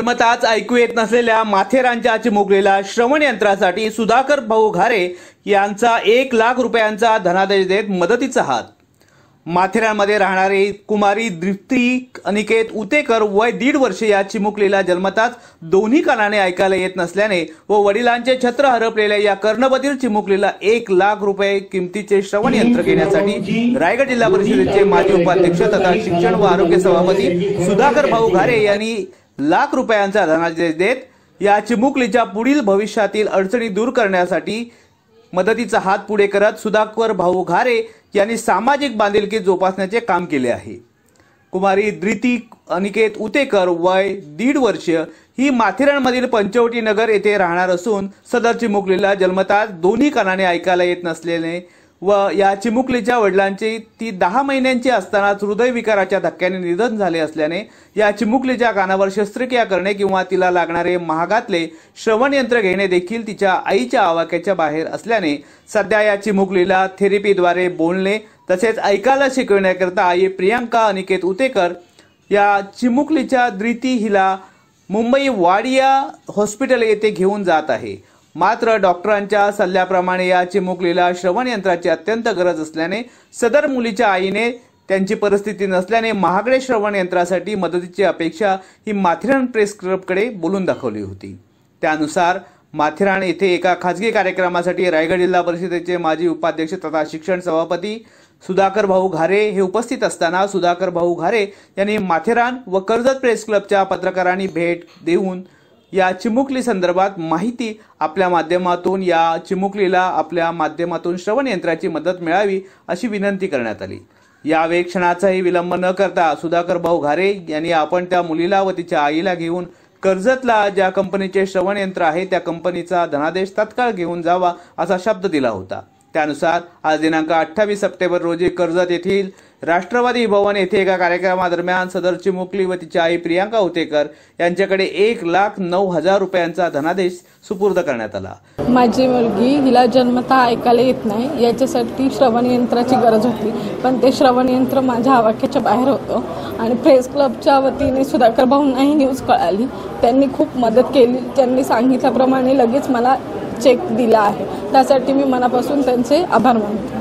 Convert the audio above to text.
जन्मताच ऐकू येत नसलेल्या माथेरानच्या चिमुकलीला श्रवण यंत्रासाठी सुधाकर भाऊ घारे यांचा 1 लाख रुपयांचा धनादेश देत मदतीचा हात। माथेरानमध्ये राहणारी कुमारी दीप्ती अनिकेत उतेकर वय 1.5 वर्ष या चिमुकलीला जन्मताच दोन्ही कानाने ऐकायला येत नसल्याने व वडिलांचे छत्र हरपलेल्या या कर्णबधीर चिमुकलीला 1 लाख रुपये किमतीचे श्रवण यंत्र घेण्यासाठी रायगड जिल्हा परिषदेचे माजी उपाध्यक्ष तथा शिक्षण व आरोग्य सभापती सुधाकर भाऊ घारे यांनी 1 लाख रुपयांचा धनादेश देत या चिमुकलीच्या पुढील भविष्यातील अडचणी दूर करण्यासाठी मदतीचा हात पुढे करत सुधाकर भाऊ घारे यांनी सामाजिक बांधिलकी जोपासण्याचे काम केले आहे। कुमारी दीप्ती अनिकेत उतेकर वय 1.5 वर्ष ही माथेरानमधील पंचवटी नगर येथे राहणार असून सदर चिमुकलीला जन्मताच दोन्ही कानाने ऐकायला येत नसल्याने व या चिमुकलीच्या वडिलांची ती 10 महिन्यांची असतानाच हृदयविकाराच्या धक्क्याने निधन झाले असल्याने या चिमुकलीच्या कानावर शस्त्रक्रिया करणे किंवा तिला लागणारे महागातले श्रवण यंत्र घेणे देखील तिच्या आईच्या आवाक्याच्या बाहेर असल्याने सध्या या चिमुकलीला थेरपीद्वारे बोलणे तसेच ऐकायला शिकवण्याकरता आई प्रियांका अनिकेत उतेकर या चिमुकलीच्या दीप्ती हिला मुंबई वाडिया हॉस्पिटल येथे घेऊन जात आहे। मात्र डॉक्टरांच्या सल्ल्याप्रमाणे या चिमुकलीला श्रवण यंत्राची अत्यंत गरज असल्याने सदर मुलीच्या आईने त्यांची परिस्थिती नसल्याने महागडे श्रवण यंत्रासाठी मदतीची अपेक्षा ही माथेरान प्रेस क्लबकडे बोलून दाखवली होती। त्यानुसार माथेरान येथे एका खासगी कार्यक्रमासाठी रायगड जिल्हा परिषदेचे माजी उपाध्यक्ष तथा शिक्षण सभापती सुधाकर भाऊ घारे हे उपस्थित असताना सुधाकर भाऊ घारे यांनी माथेरान व कर्जत प्रेस क्लबच्या पत्रकारांनी भेट देऊन या चिमुकली संदर्भात माहिती आपल्या माध्यमातून या चिमुकलीला आपल्या माध्यमातून श्रवण यंत्राची मदत मिळावी अशी विनंती करण्यात आली। यावेळी क्षणाचाही विलंब न करता सुधाकर भाऊ घारे यांनी आपण त्या मुलीला व तिच्या आईला घेऊन कर्जतला ज्या कंपनीचे श्रवण यंत्र आहे त्या कंपनीचा धनादेश तत्काळ घेऊन जावा असा शब्द दिला होता। त्यानुसार आज दिनांक 28 सप्टेंबर रोजी कर्जत येथील राष्ट्रवादी भवन येथे एका कार्यक्रमादरम्यान सदर चिमुकली व तिची आई प्रियांका उतेकर यांच्याकडे 1,09,000 रुपयांचा धनादेश सुपूर्द करण्यात आला। माझी मुलगी हिला जन्मतः ऐकायला येत नाही, याच्यासाठी श्रवण यंत्राची गरज होती, पण ते श्रवण यंत्र माझ्या आवाक्याच्या बाहेर होतं आणि प्रेस क्लबच्या वतीने सुधाकर भाऊंनाही न्यूज कळाली, त्यांनी खूप मदत केली। त्यांनी सांगितल्याप्रमाणे लगेच मला चेक दिला आहे, त्यासाठी मी मनापासून त्यांचे आभार मानते।